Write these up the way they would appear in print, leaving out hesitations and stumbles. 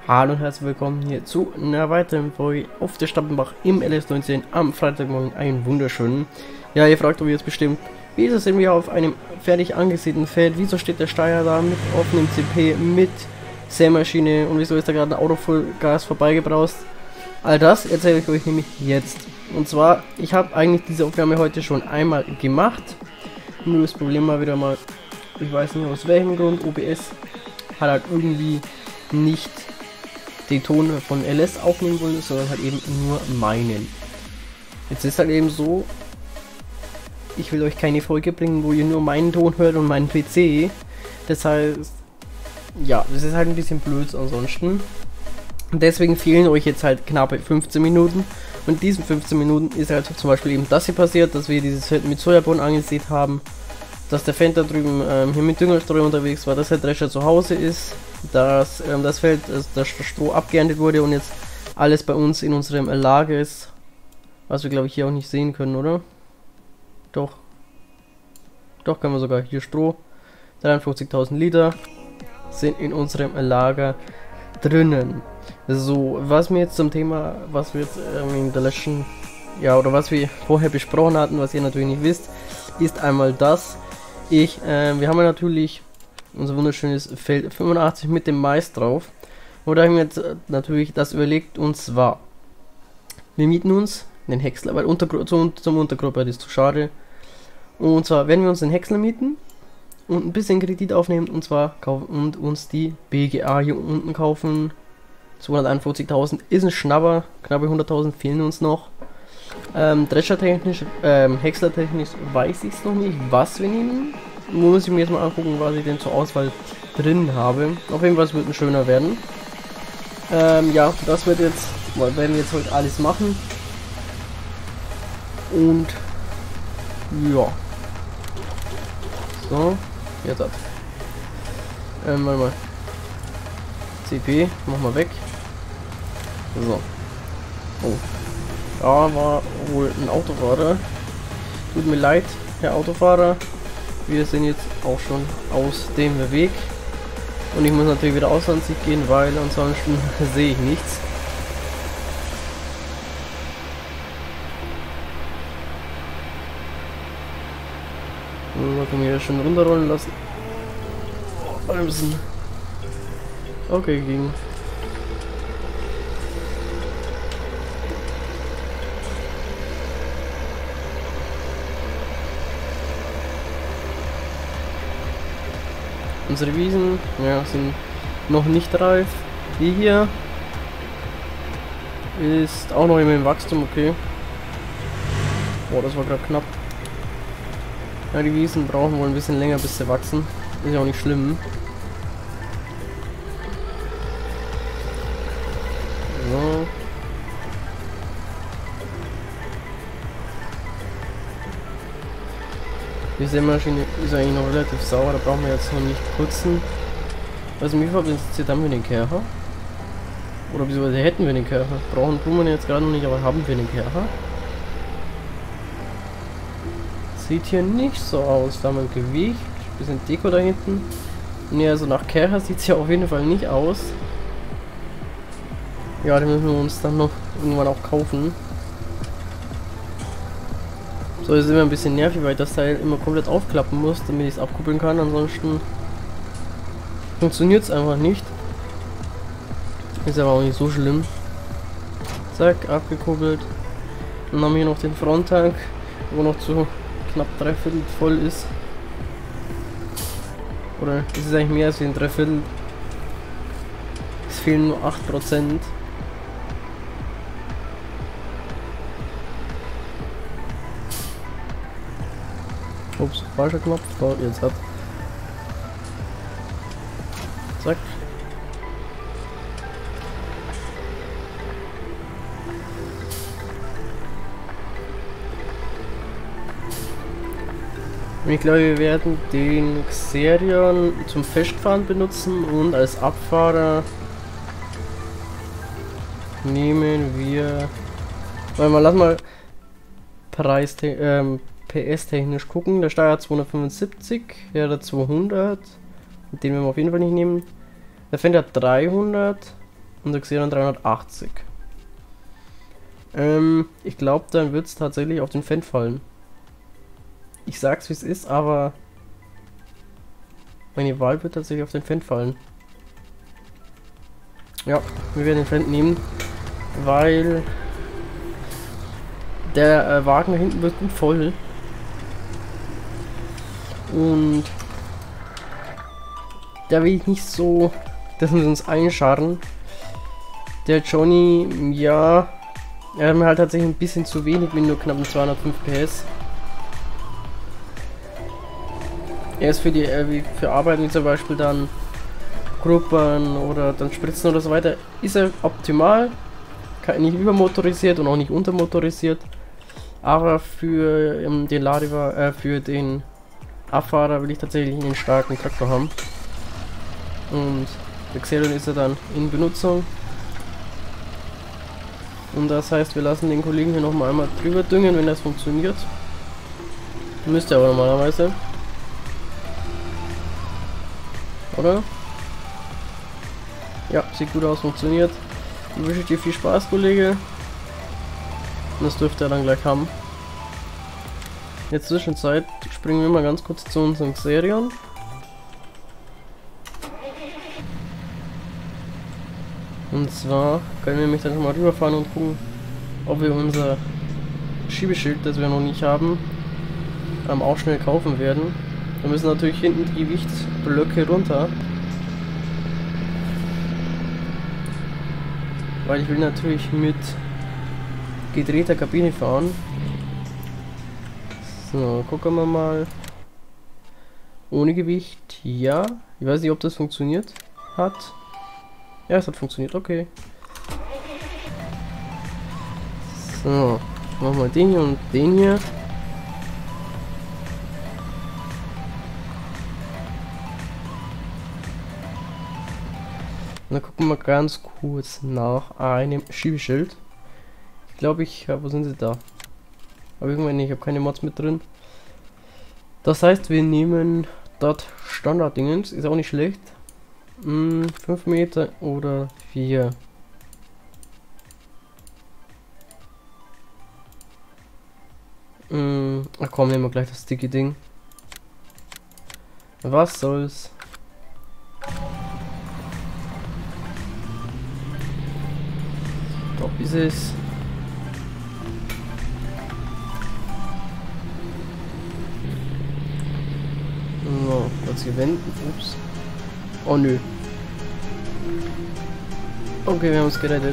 Hallo und herzlich willkommen hier zu einer weiteren Folge auf der Stappenbach im LS19 am Freitagmorgen. Einen wunderschönen. Ja, ihr fragt euch jetzt bestimmt, wieso sind wir auf einem fertig angesiedelten Feld? Wieso steht der Steier da mit offenem CP, mit Sämaschine und wieso ist da gerade ein Auto voll Gas vorbeigebraust? All das erzähle ich euch nämlich jetzt. Und zwar, ich habe eigentlich diese Aufnahme heute schon einmal gemacht. Nur das Problem war wieder mal, ich weiß nicht aus welchem Grund, OBS hat halt irgendwie nicht den Ton von LS aufnehmen wollen, sondern halt eben nur meinen. Jetzt ist halt eben so, ich will euch keine Folge bringen, wo ihr nur meinen Ton hört und meinen PC. Das heißt, ja, das ist halt ein bisschen blöd ansonsten. Und deswegen fehlen euch jetzt halt knappe 15 Minuten. Und in diesen 15 Minuten ist halt zum Beispiel eben das hier passiert, dass wir dieses Feld mit Sojabohnen angesät haben, dass der Fan da drüben hier mit Düngerstreu unterwegs war, dass der Drescher zu Hause ist, dass das Feld, das Stroh abgeerntet wurde und jetzt alles bei uns in unserem Lager ist, was wir glaube ich hier auch nicht sehen können, oder? Doch können wir sogar. Hier Stroh, 53.000 Liter sind in unserem Lager drinnen. So, was mir jetzt zum Thema, was wir jetzt in der letzten, ja, oder was wir vorher besprochen hatten, was ihr natürlich nicht wisst, ist einmal das. Wir haben ja natürlich unser wunderschönes Feld 85 mit dem Mais drauf. Und da haben wir jetzt natürlich das überlegt, und zwar, wir mieten uns den Häcksler, weil zum Untergruppe ist zu schade. Und zwar werden wir uns den Häcksler mieten und ein bisschen Kredit aufnehmen, und zwar und uns die BGA hier unten kaufen. 241.000 ist ein Schnapper, knappe 100.000 fehlen uns noch. Drescher-technisch, Häcksler-technisch weiß ich es noch nicht, was wir nehmen. Muss ich mir jetzt mal angucken, was ich denn zur Auswahl drin habe. Auf jeden Fall, es wird ein schöner werden. Ja, das werden wir jetzt heute alles machen. Und ja. So, jetzt hat. Warte mal. CP, machen wir weg. So. Oh. Da war wohl ein Autofahrer. Tut mir leid, Herr Autofahrer. Wir sind jetzt auch schon aus dem Weg. Und ich muss natürlich wieder aus Ansicht gehen, weil ansonsten sehe ich nichts. So, können wir hier schon runterrollen lassen. Bremsen. Okay, ging. Unsere Wiesen, ja, sind noch nicht reif. Die hier ist auch noch immer im Wachstum, okay. Boah, das war gerade knapp. Ja, die Wiesen brauchen wohl ein bisschen länger, bis sie wachsen. Ist ja auch nicht schlimm. So. Die Sämaschine ist eigentlich noch relativ sauer, da brauchen wir jetzt noch nicht putzen. Also mich interessiert, haben wir den Kercher? Oder beziehungsweise hätten wir den Kercher? Tun wir jetzt gerade noch nicht, aber haben wir den Kercher? Sieht hier nicht so aus, da haben wir Gewicht, bisschen Deko da hinten. Ne, also nach Kercher sieht es ja auf jeden Fall nicht aus. Ja, den müssen wir uns dann noch irgendwann auch kaufen. So, ist immer ein bisschen nervig, weil ich das Teil immer komplett aufklappen muss, damit ich es abkuppeln kann. Ansonsten funktioniert es einfach nicht. Ist aber auch nicht so schlimm. Zack, abgekuppelt. Dann haben wir hier noch den Fronttank, wo noch zu knapp 3/4 voll ist. Oder ist es eigentlich mehr als ein 3/4? Es fehlen nur 8%. Ups, falscher Knopf. So, jetzt hat. Zack. Ich glaube, wir werden den Xerion zum Festfahren benutzen und als Abfahrer nehmen wir. Warte mal, lass mal PS-technisch gucken. Der Steier hat 275, der hat 200. Den werden wir auf jeden Fall nicht nehmen. Der Fender hat 300. und der Xenon 380. Ich glaube, dann wird es tatsächlich auf den Fan fallen. Ich sag's wie es ist, aber meine Wahl wird tatsächlich auf den Fan fallen. Ja, wir werden den Fan nehmen, weil der Wagen da hinten wird gut voll. Und da will ich nicht so, dass wir uns einscharren. Der Johnny, ja, er hat mir halt tatsächlich ein bisschen zu wenig mit nur knappen 205 PS. Er ist für die für Arbeiten wie zum Beispiel dann Gruppen oder dann Spritzen oder so weiter, ist er optimal. Nicht übermotorisiert und auch nicht untermotorisiert. Aber für den für den Abfahrer will ich tatsächlich einen starken Traktor haben. Und der Xenon ist er dann in Benutzung. Und das heißt, wir lassen den Kollegen hier nochmal einmal drüber düngen, wenn das funktioniert. Müsste aber normalerweise. Oder? Ja, sieht gut aus, funktioniert. Dann wünsche ich dir viel Spaß, Kollege. Und das dürfte er dann gleich haben. In der Zwischenzeit springen wir mal ganz kurz zu unserem Xerion. Und zwar können wir nämlich dann schon mal rüberfahren und gucken, ob wir unser Schiebeschild, das wir noch nicht haben, auch schnell kaufen werden. Wir müssen natürlich hinten die Gewichtsblöcke runter. Weil ich will natürlich mit gedrehter Kabine fahren. So, gucken wir mal. Ohne Gewicht, ja. Ich weiß nicht, ob das funktioniert hat. Ja, es hat funktioniert, okay. So, machen wir den hier und den hier. Und dann gucken wir ganz kurz nach einem Schiebeschild. Ich glaube, wo sind sie da? Aber irgendwann nicht, ich habe keine Mods mit drin. Das heißt, wir nehmen dort Standard-Dingens, ist auch nicht schlecht. 5 Meter oder 4. Ach komm, nehmen wir gleich das dicke Ding. Was soll's? Top ist es. So, kurz hier wenden. Ups. Oh nö. Okay, wir haben es gerettet.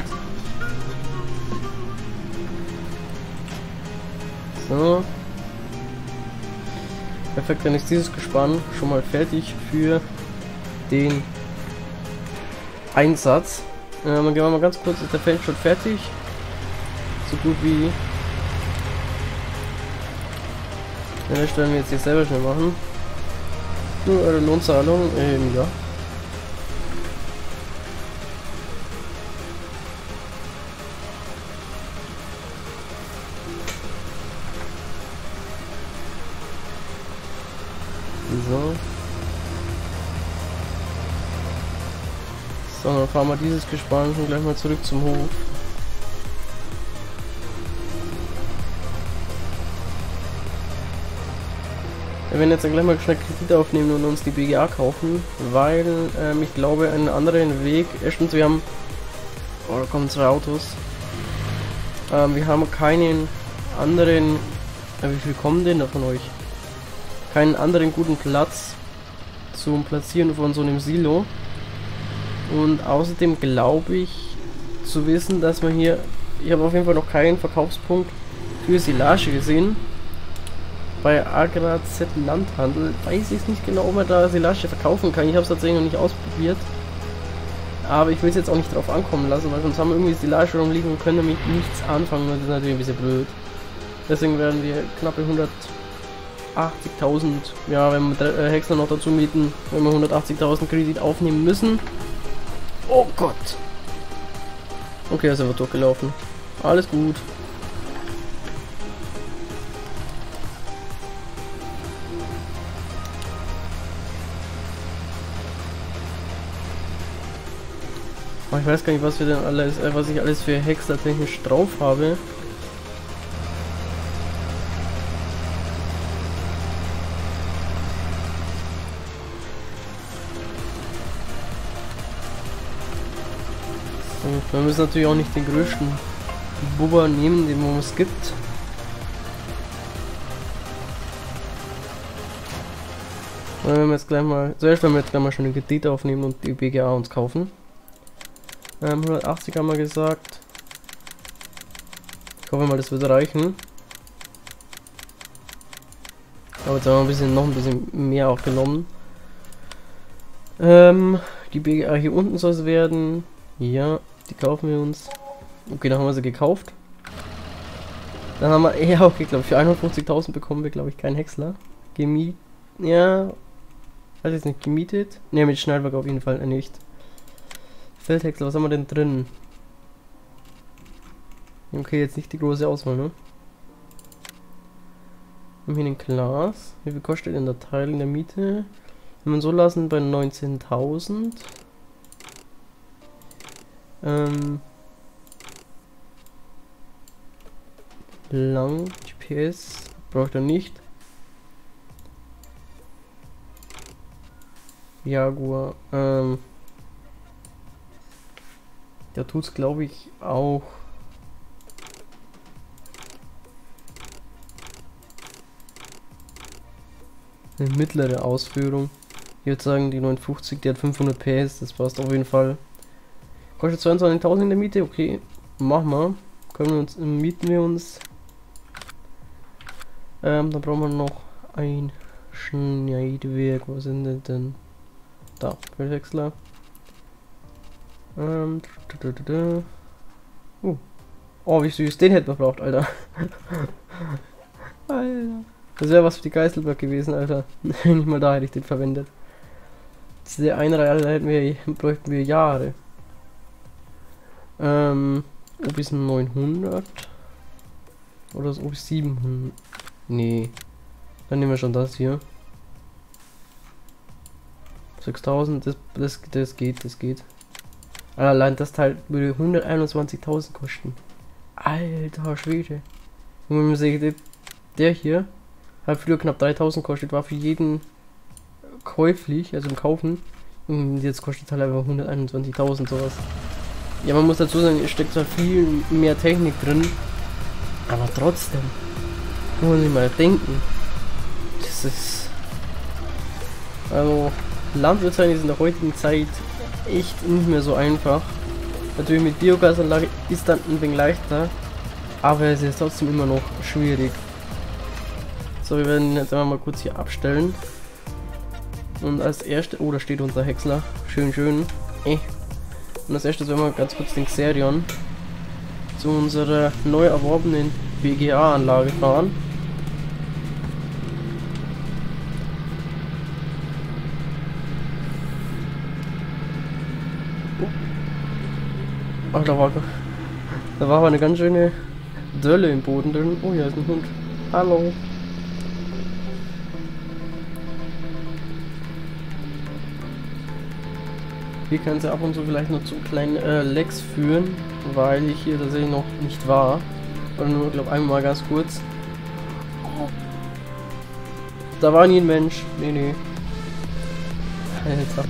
So. Perfekt, dann ist dieses Gespann schon mal fertig für den Einsatz. Dann gehen wir mal ganz kurz, ist der Feld schon fertig. So gut wie. Ja, das werden wir jetzt hier selber schnell machen. Nur eure Lohnzahlung, ja. So. So, dann fahren wir dieses Gespann schon gleich mal zurück zum Hof. Wir werden jetzt gleich mal schnell Kredit aufnehmen und uns die BGA kaufen, weil ich glaube, einen anderen Weg. Erstens, wir haben. Oh, da kommen 2 Autos. Wir haben keinen anderen. Wie viel kommen denn da von euch? Keinen anderen guten Platz zum Platzieren von so einem Silo. Und außerdem glaube ich zu wissen, dass man hier. Ich habe auf jeden Fall noch keinen Verkaufspunkt für Silage gesehen. Bei Agra Z Landhandel weiß ich nicht genau, ob man da Silage verkaufen kann. Ich habe es tatsächlich noch nicht ausprobiert. Aber ich will es jetzt auch nicht drauf ankommen lassen, weil sonst haben wir irgendwie Silage rumliegen und können damit nichts anfangen. Das ist natürlich ein bisschen blöd. Deswegen werden wir knappe 180.000, ja, wenn wir Häcksler noch dazu mieten, wenn wir 180.000 Kredit aufnehmen müssen. Oh Gott! Okay, ist aber durchgelaufen. Alles gut. Oh, ich weiß gar nicht, was wir denn alles, was ich alles für Häcksler technisch drauf habe. So, wir müssen natürlich auch nicht den größten Bubber nehmen, den es gibt. Wenn wir jetzt gleich mal, zuerst werden wir jetzt gleich mal schon den Kredit aufnehmen und die BGA uns kaufen. 180 haben wir gesagt. Ich hoffe mal, das wird reichen. Aber jetzt haben wir noch ein bisschen mehr auch genommen. Die BGA hier unten soll es werden. Ja, die kaufen wir uns. Okay, dann haben wir sie gekauft. Dann haben wir, ja okay, glaube ich, für 51.000 bekommen wir, glaube ich, keinen Häcksler. Gemietet. Ja, weiß jetzt nicht, gemietet. Ne, mit Schneidwerk auf jeden Fall nicht. Feldhäcksler, was haben wir denn drin? Okay, jetzt nicht die große Auswahl, ne? Wir haben hier den Glas. Wie viel kostet denn der Teil in der Miete? Wenn wir so lassen, bei 19.000. Lang, GPS, braucht er nicht. Jaguar, der tut's glaube ich auch. Eine mittlere Ausführung. Ich würde sagen, die 950, die hat 500 PS, das passt auf jeden Fall. Kostet 22.000 in der Miete, okay, machen wir. Mieten wir uns. Dann brauchen wir noch ein Schneidwerk. Wo sind die denn? Da, Feldhäcksler. Oh, wie süß, den hätten wir braucht, Alter. Alter. Das wäre was für die Geißelberg gewesen, Alter. Nicht mal da hätte ich den verwendet. Diese Einreihe bräuchten wir Jahre. Ob es 900 oder so, ob es 700. Nee. Dann nehmen wir schon das hier. 6000, das geht. Allein das Teil würde 121.000 kosten. Alter Schwede. Und wenn man sieht, der hier hat früher knapp 3.000 kostet, war für jeden käuflich, also im Kaufen. Und jetzt kostet halt einfach 121.000 sowas. Ja, man muss dazu sagen, es steckt zwar viel mehr Technik drin, aber trotzdem, muss man sich mal denken. Das ist, also, Landwirtschaft ist in der heutigen Zeit echt nicht mehr so einfach. Natürlich mit Biogasanlage ist dann ein wenig leichter, aber es ist trotzdem immer noch schwierig. So, wir werden ihn jetzt einmal mal kurz hier abstellen. Und als erstes, oh, da steht unser Häcksler. Schön. Und als erstes werden wir ganz kurz den Xerion zu unserer neu erworbenen BGA-Anlage fahren. Ach, da war aber eine ganz schöne Dölle im Boden drin. Oh, hier ist ein Hund. Hallo. Hier kann es ab und zu vielleicht noch zu kleinen Lags führen, weil ich hier tatsächlich noch nicht war. Oder nur, glaube einmal ganz kurz. Da war nie ein Mensch. Nee. Alter.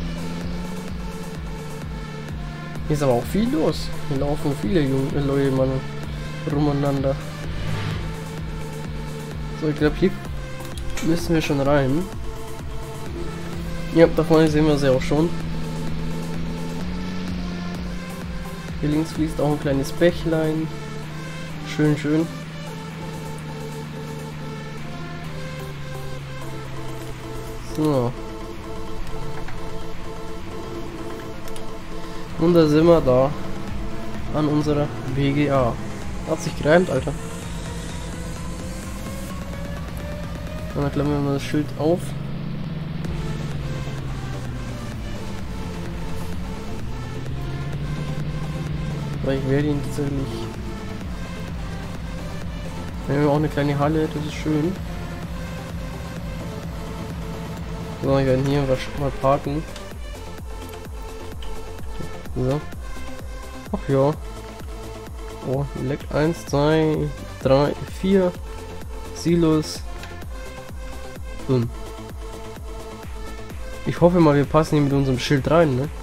Hier ist aber auch viel los. Hier laufen viele Leute mal rumeinander. So, ich glaube, hier müssen wir schon rein. Ja, da vorne sehen wir sie auch schon. Hier links fließt auch ein kleines Bächlein. Schön. So. Und da sind wir da. An unserer BGA. Hat sich gereimt, Alter. Und dann klappen wir mal das Schild auf. Weil ich werde ihn tatsächlich. Wir haben auch eine kleine Halle, das ist schön. So, wir werden hier mal parken. So. Ach ja. Oh, leck 1, 2, 3, 4 Silos. Ich hoffe mal, wir passen hier mit unserem Schild rein, ne?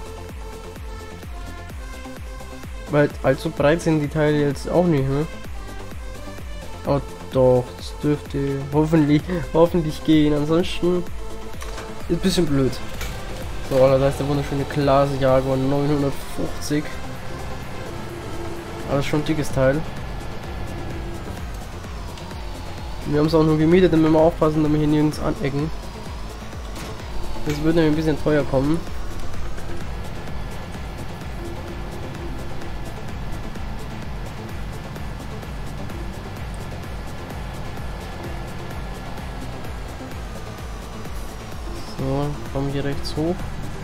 Weil allzu breit sind die Teile jetzt auch nicht, ne? Aber doch, das dürfte hoffentlich gehen. Ansonsten ist ein bisschen blöd. So, da ist der wunderschöne Clase Jaguar 950. Aber das ist schon ein dickes Teil. Wir haben es auch nur gemietet, damit wir aufpassen, damit wir hier nirgends anecken. Das würde nämlich ein bisschen teuer kommen. So, kommen hier rechts hoch.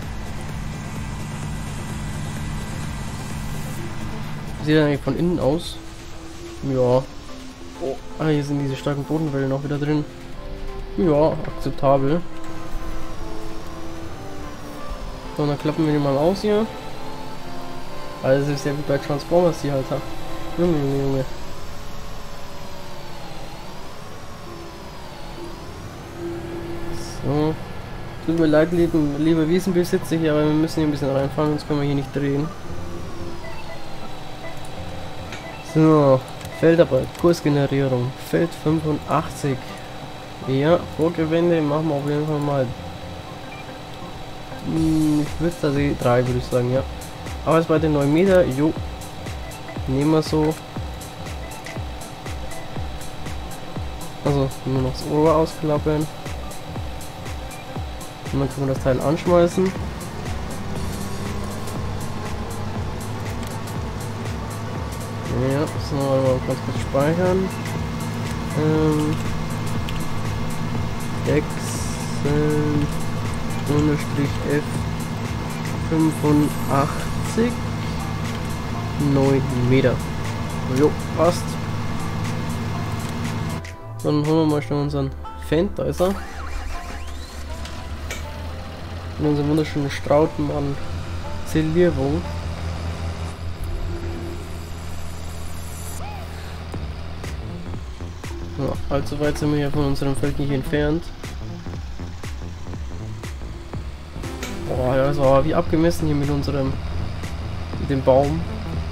Wie sieht er eigentlich von innen aus? Ja. Oh, hier sind diese starken Bodenwellen auch wieder drin. Ja, akzeptabel. So, dann klappen wir den mal aus hier. Also das ist ja wie bei Transformers hier, Alter. Junge. So. Tut mir leid, liebe Wiesenbesitzer hier, aber wir müssen hier ein bisschen reinfahren, sonst können wir hier nicht drehen. So, Feldarbeit, Kursgenerierung, Feld 85. Ja, Vorgewände machen wir auf jeden Fall mal. Ich würde da die 3, würde ich sagen, ja. Aber es bei den 9 Meter, jo. Nehmen wir so. Also, nur noch das Ohr ausklappen. Und dann können wir das Teil anschmeißen. Ja, so, mal ganz kurz speichern. Wechseln _F 85 9 Meter. Jo, passt. Dann holen wir mal schnell unseren Fendt, da ist er. Und unseren wunderschönen Strauten an Zelierung. Ja, allzu weit sind wir hier von unserem Feld nicht entfernt. Boah, ja, das war wie abgemessen hier mit dem Baum.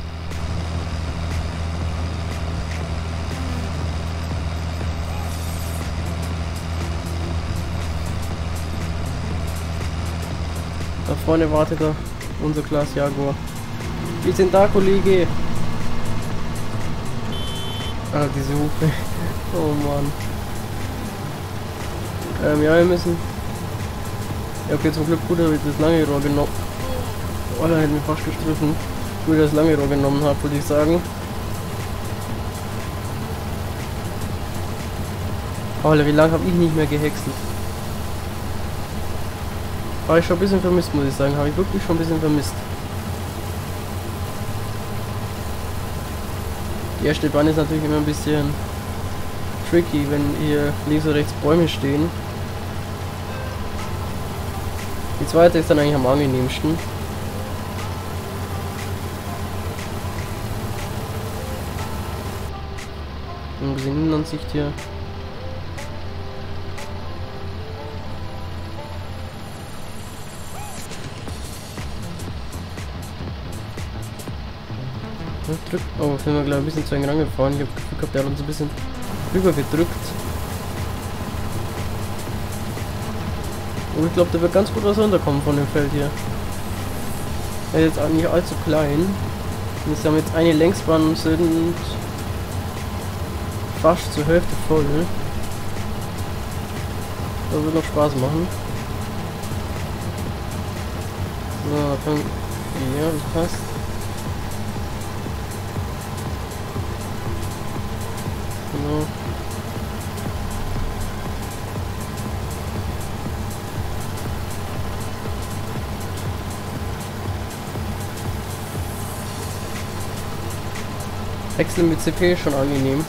Da vorne wartet er, unser Clase Jaguar. Wir sind da, Kollege. Ah, diese Hufe. Oh Mann. Ja, wir müssen. Ja, okay, zum Glück gut, dass ich das lange Rohr genommen. Oh, da hätte mich fast gestriffen. Gut, dass ich das lange Rohr genommen habe, würde ich sagen. Alter, wie lange habe ich nicht mehr gehäckselt? Habe ich schon ein bisschen vermisst, muss ich sagen. Habe ich wirklich schon ein bisschen vermisst. Die erste Bahn ist natürlich immer ein bisschen tricky, wenn hier links und rechts Bäume stehen. Die zweite ist dann eigentlich am angenehmsten. Ein bisschen Innenansicht hier. Drückt. Oh, sind wir gleich ein bisschen zu eng rangefahren. Ich habe das Gefühl gehabt, der hat uns ein bisschen rüber gedrückt. Und ich glaube, da wird ganz gut was runterkommen von dem Feld hier. Er ist jetzt auch nicht allzu klein. Wir haben jetzt eine Längsbahn und sind fast zur Hälfte voll. Das wird noch Spaß machen. So, dann. Ja, das passt. Genau. Wechseln mit CP ist schon angenehm.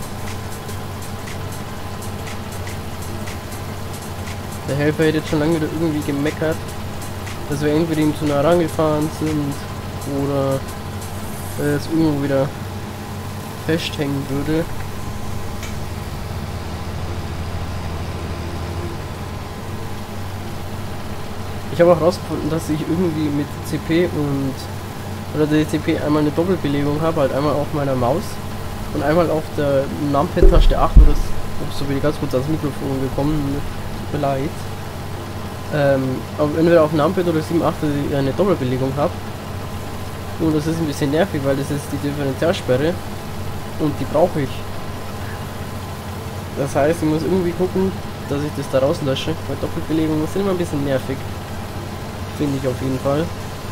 Der Helfer hätte jetzt schon lange wieder irgendwie gemeckert, dass wir entweder ihm zu nah rangefahren sind oder jetzt irgendwo wieder festhängen würde. Ich habe auch herausgefunden, dass ich irgendwie mit CP und oder DCP einmal eine Doppelbelegung habe, halt einmal auf meiner Maus und einmal auf der Numpad-Taste 8 oder so bin ich ganz kurz ans Mikrofon gekommen, tut mir leid. Aber entweder auf Numpad oder 7.8 ich eine Doppelbelegung habe. Und das ist ein bisschen nervig, weil das ist die Differentialsperre und die brauche ich. Das heißt, ich muss irgendwie gucken, dass ich das da rauslösche, weil Doppelbelegungen sind immer ein bisschen nervig. Finde ich auf jeden Fall.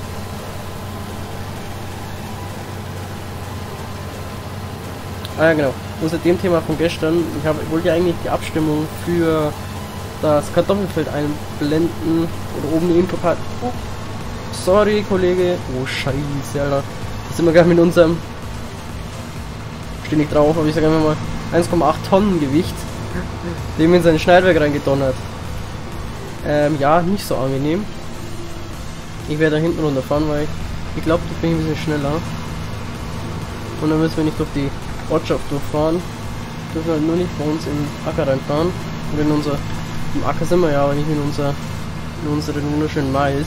Ah ja, genau. Unter dem Thema von gestern, ich wollte ja eigentlich die Abstimmung für das Kartoffelfeld einblenden oder oben die Infokarte. Oh, sorry, Kollege. Oh, scheiße, Alter. Jetzt sind wir gerade mit unserem... Stehe nicht drauf, aber ich sage einfach mal 1,8 Tonnen Gewicht, dem in sein Schneidwerk reingedonnert. Ja, nicht so angenehm. Ich werde da hinten runterfahren, weil ich glaube, da bin ich ein bisschen schneller. Und dann müssen wir nicht durch die Ortschaft durchfahren. Wir dürfen halt nur nicht bei uns in den Acker reinfahren. Und in unser... Im Acker sind wir ja, aber nicht in unseren wunderschönen Mais.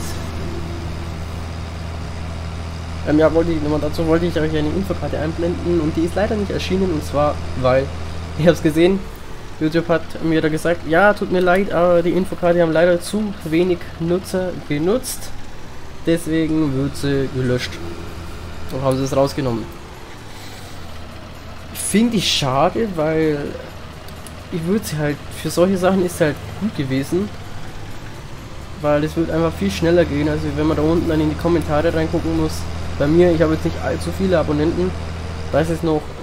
Ja, dazu wollte ich euch eine Infokarte einblenden und die ist leider nicht erschienen, und zwar, weil, ich habe es gesehen, YouTube hat mir da gesagt, ja, tut mir leid, aber die Infokarte haben leider zu wenig Nutzer benutzt, deswegen wird sie gelöscht. Und haben sie es rausgenommen. Finde ich schade, weil ich würde sie halt, für solche Sachen ist sie halt gut gewesen, weil es wird einfach viel schneller gehen, also wenn man da unten dann in die Kommentare reingucken muss. Bei mir, ich habe jetzt nicht allzu viele Abonnenten, da ist es noch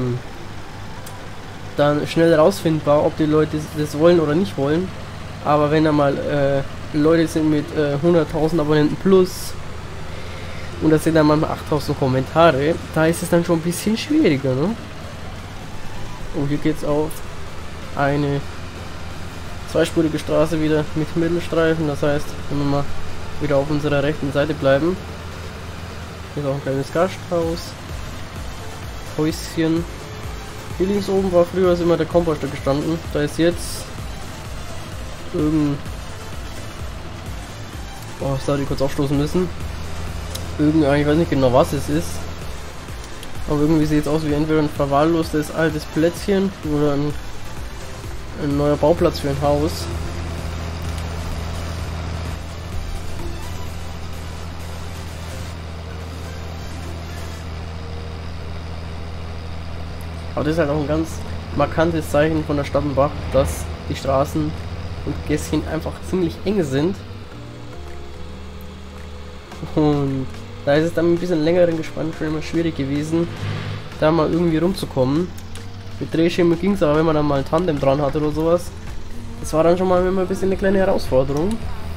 dann schnell rausfindbar, ob die Leute das wollen oder nicht wollen. Aber wenn da mal Leute sind mit 100.000 Abonnenten plus und das sind dann manchmal 8.000 Kommentare, da ist es dann schon ein bisschen schwieriger, ne? Und hier geht's auf eine zweispurige Straße wieder mit Mittelstreifen, das heißt, wenn wir mal wieder auf unserer rechten Seite bleiben, hier ist auch ein kleines Gasthaus, Häuschen. Hier links oben war früher immer der Komposter gestanden, da ist jetzt irgendein... Oh, das hatte ich kurz aufstoßen müssen. Ich weiß nicht genau, was es ist. Aber irgendwie sieht es aus wie entweder ein verwahrlostes altes Plätzchen oder ein neuer Bauplatz für ein Haus. Aber das ist halt auch ein ganz markantes Zeichen von der Stadt Bach, dass die Straßen und Gässchen einfach ziemlich eng sind. Und da ist es dann ein bisschen längeren Gespann schon immer schwierig gewesen, da mal irgendwie rumzukommen. Mit Drehschirmen ging es, aber wenn man dann mal ein Tandem dran hatte oder sowas, das war dann schon mal immer ein bisschen eine kleine Herausforderung.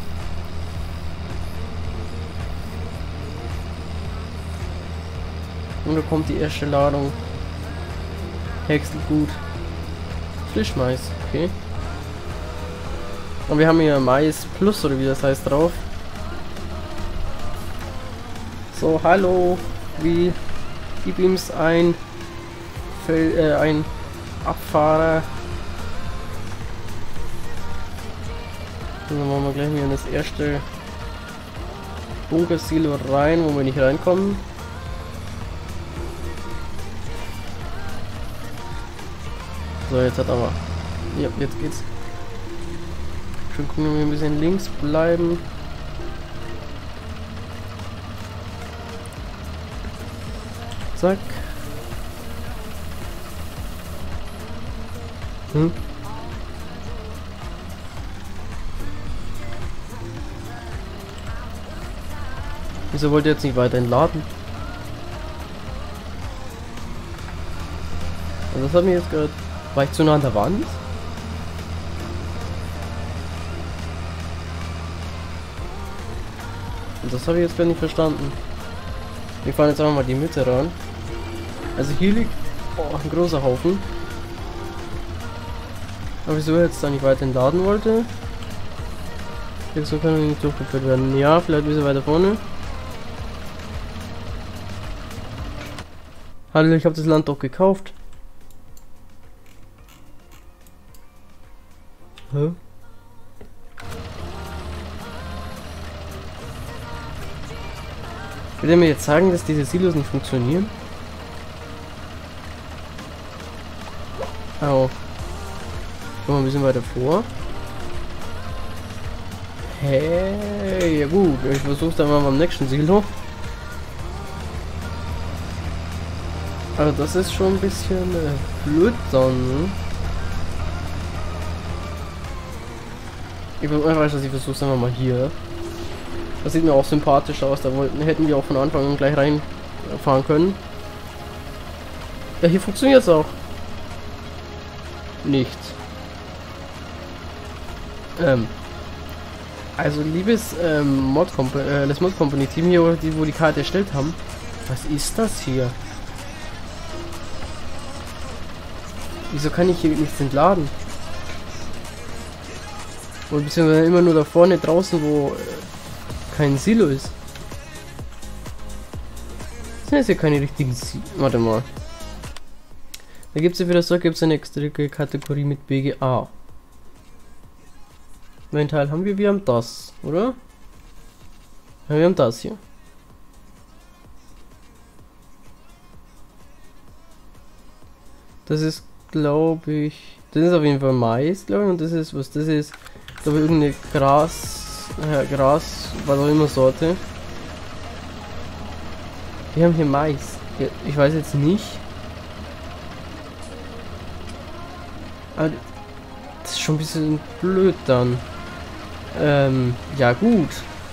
Und da kommt die erste Ladung. Häckselgut. Frischmais, okay. Und wir haben hier Mais Plus oder wie das heißt drauf. So, hallo, gib ihm ein Abfahrer. Dann machen wir gleich wieder in das erste Bunkersilo rein, wo wir nicht reinkommen. So, jetzt hat aber... Ja, jetzt geht's. Schön gucken, wir ein bisschen links bleiben. Zack. Wieso wollt ihr jetzt nicht weiter entladen? Also das hat mir jetzt gerade... War ich zu nah an der Wand? Und das habe ich jetzt gar nicht verstanden. Wir fahren jetzt einfach mal die Mitte ran. Also hier liegt ein großer Haufen. Aber wieso er jetzt da nicht weiter entladen wollte? So kann er nicht durchgeführt werden. Ja, vielleicht ein bisschen weiter vorne. Hallo, ich habe das Land doch gekauft. Hä? Will er mir jetzt sagen, dass diese Silos nicht funktionieren? Au. Komm mal ein bisschen weiter vor. Hey, ja gut, ich versuche dann mal beim nächsten Silo. Also das ist schon ein bisschen blöd dann. Ich weiß, dass ich versuche es einfach mal hier. Das sieht mir auch sympathisch aus, da hätten wir auch von Anfang an gleich reinfahren können. Ja, hier funktioniert es auch. Nicht. Also liebes Mod Company Team hier, wo die Karte erstellt haben. Was ist das hier? Wieso kann ich hier nichts entladen? Oder beziehungsweise immer nur da vorne draußen, wo kein Silo ist. Sind jetzt hier keine richtigen Silo. Warte mal. Da gibt es ja für das Zeug eine extra Kategorie mit BGA. Welchen Teil haben wir? Wir haben das, oder? Ja, wir haben das hier. Das ist, glaube ich, das ist auf jeden Fall Mais, glaube ich, und das ist, was das ist, glaube ich, irgendeine Gras, was auch immer Sorte. Wir haben hier Mais. Ich weiß jetzt nicht. Aber das ist schon ein bisschen blöd dann. Ja gut.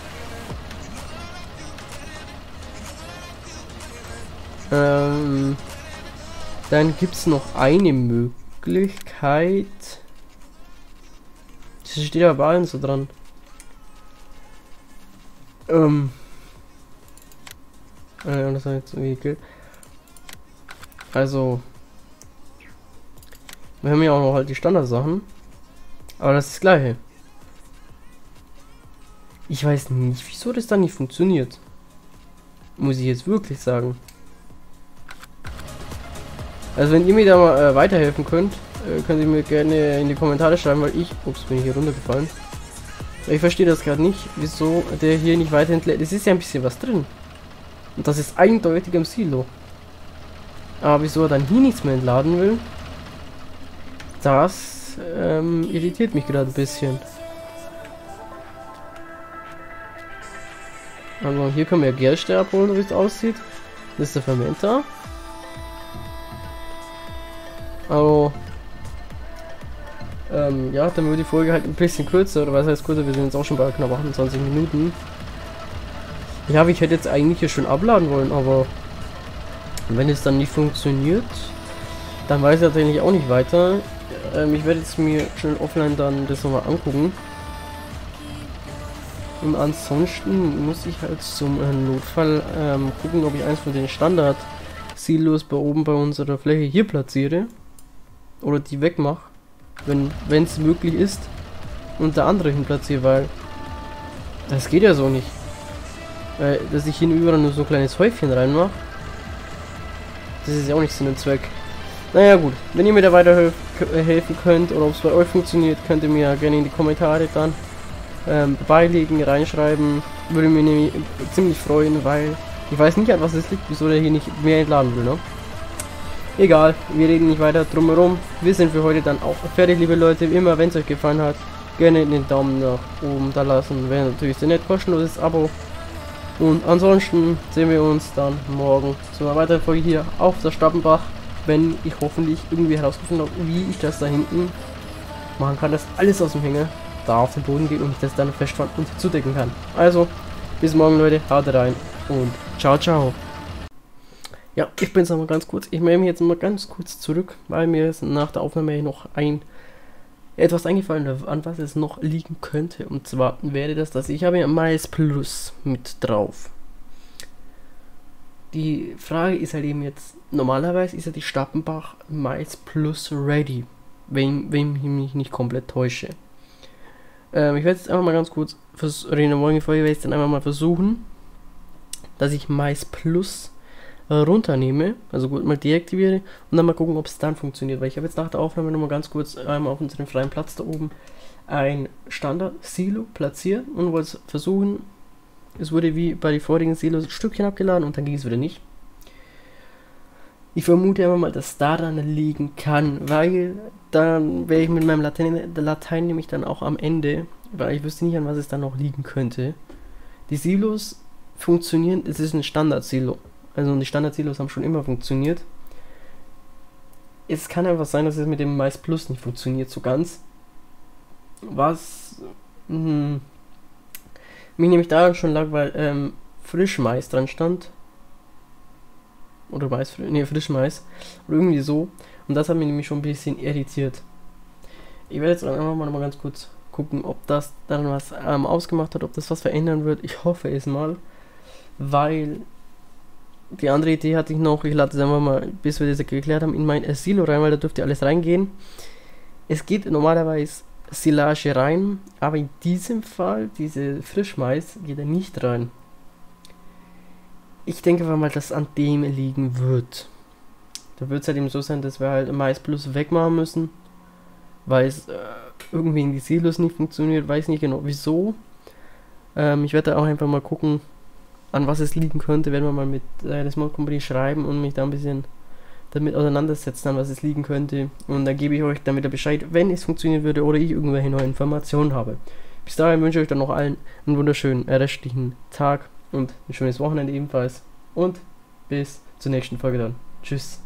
Dann gibt es noch eine Möglichkeit. Das steht ja bei allen so dran. Das war jetzt Vehikel. Also, wir haben ja auch noch halt die Standardsachen. Aber das ist das gleiche. Ich weiß nicht, wieso das dann nicht funktioniert. Muss ich jetzt wirklich sagen. Also wenn ihr mir da mal weiterhelfen könnt, könnt ihr mir gerne in die Kommentare schreiben, weil ich... Ups, bin ich hier runtergefallen. Ich verstehe das gerade nicht, wieso der hier nicht weiter entlädt. Es ist ja ein bisschen was drin. Und das ist eindeutig im Silo. Aber wieso er dann hier nichts mehr entladen will, das irritiert mich gerade ein bisschen. Also hier können wir Gerste abholen, wie es aussieht. Das ist der Fermenter. Also ja, dann wird die Folge halt ein bisschen kürzer, oder was heißt kürzer, wir sind jetzt auch schon bei knapp 28 Minuten. Ja, ich hätte jetzt eigentlich hier schon abladen wollen, aber wenn es dann nicht funktioniert, dann weiß ich tatsächlich auch nicht weiter. Ich werde jetzt mir schnell offline dann das nochmal angucken. Und ansonsten muss ich halt zum Notfall gucken, ob ich eins von den Standard-Silos bei oben bei unserer Fläche hier platziere. Oder die wegmache, wenn es möglich ist. Und der andere hin platziere, weil das geht ja so nicht. Dass ich hier überall nur so ein kleines Häufchen reinmache. Das ist ja auch nicht Sinn und Zweck. Naja gut, wenn ihr mir da weiterhelfen könnt oder ob es bei euch funktioniert, könnt ihr mir ja gerne in die Kommentare dann beilegen, reinschreiben. Würde mich nämlich ziemlich freuen, weil ich weiß nicht, an was es liegt, wieso der hier nicht mehr entladen will, ne? Egal, wir reden nicht weiter drum herum. Wir sind für heute dann auch fertig, liebe Leute. Wie immer, wenn es euch gefallen hat, gerne den Daumen nach oben da lassen. Wäre natürlich sehr nett, kostenloses Abo. Und ansonsten sehen wir uns dann morgen zu einer weiteren Folge hier auf der Stappenbach, wenn ich hoffentlich irgendwie herausgefunden habe, wie ich das da hinten machen kann, dass alles aus dem Hänger da auf den Boden geht und ich das dann festfahren und zudecken kann. Also, bis morgen, Leute, haut rein und ciao, ciao. Ja, ich bin's noch mal ganz kurz. Ich melde mich jetzt mal ganz kurz zurück, weil mir ist nach der Aufnahme noch etwas eingefallen, an was es noch liegen könnte. Und zwar wäre das, dass ich habe ja Mais Plus mit drauf. Die Frage ist halt eben jetzt, normalerweise ist ja die Stappenbach Mais Plus ready, wenn ich mich nicht komplett täusche. Ich werde jetzt einfach mal ganz kurz, in der morgigen Folge werde ich dann einfach mal versuchen, dass ich Mais Plus runternehme, also gut mal deaktiviere und dann mal gucken, ob es dann funktioniert, weil ich habe jetzt nach der Aufnahme nochmal ganz kurz einmal auf unserem freien Platz da oben ein Standard-Silo platziert und wollte versuchen, es wurde wie bei den vorigen Silos ein Stückchen abgeladen und dann ging es wieder nicht. Ich vermute aber mal, dass daran liegen kann, weil dann wäre ich mit meinem Latein nämlich dann auch am Ende, weil ich wüsste nicht, an was es dann noch liegen könnte. Die Silos funktionieren, es ist ein Standard-Silo. Also die Standard-Silos haben schon immer funktioniert. Es kann einfach sein, dass es mit dem Mais Plus nicht funktioniert so ganz. Was mich nämlich daran schon lag, weil Frischmais dran stand. Oder Frischmais. Oder irgendwie so. Und das hat mich nämlich schon ein bisschen irritiert. Ich werde jetzt einfach mal ganz kurz gucken, ob das dann was ausgemacht hat, ob das was verändern wird. Ich hoffe es mal. Weil die andere Idee hatte ich noch, ich lade es einfach mal, bis wir das geklärt haben, in mein Silo rein, weil da dürfte alles reingehen. Es geht normalerweise Silage rein, aber in diesem Fall, diese Frischmais, geht er nicht rein. Ich denke einfach mal, dass an dem liegen wird. Da wird es halt eben so sein, dass wir halt Mais Plus wegmachen müssen, weil es irgendwie in die Silos nicht funktioniert, weiß nicht genau wieso. Ich werde da auch einfach mal gucken, an was es liegen könnte, werden wir mal mit der Smart Company schreiben und mich da ein bisschen damit auseinandersetzen, an was es liegen könnte. Und dann gebe ich euch dann wieder Bescheid, wenn es funktionieren würde oder ich irgendwelche neuen Informationen habe. Bis dahin wünsche ich euch dann noch allen einen wunderschönen restlichen Tag und ein schönes Wochenende ebenfalls. Und bis zur nächsten Folge dann. Tschüss.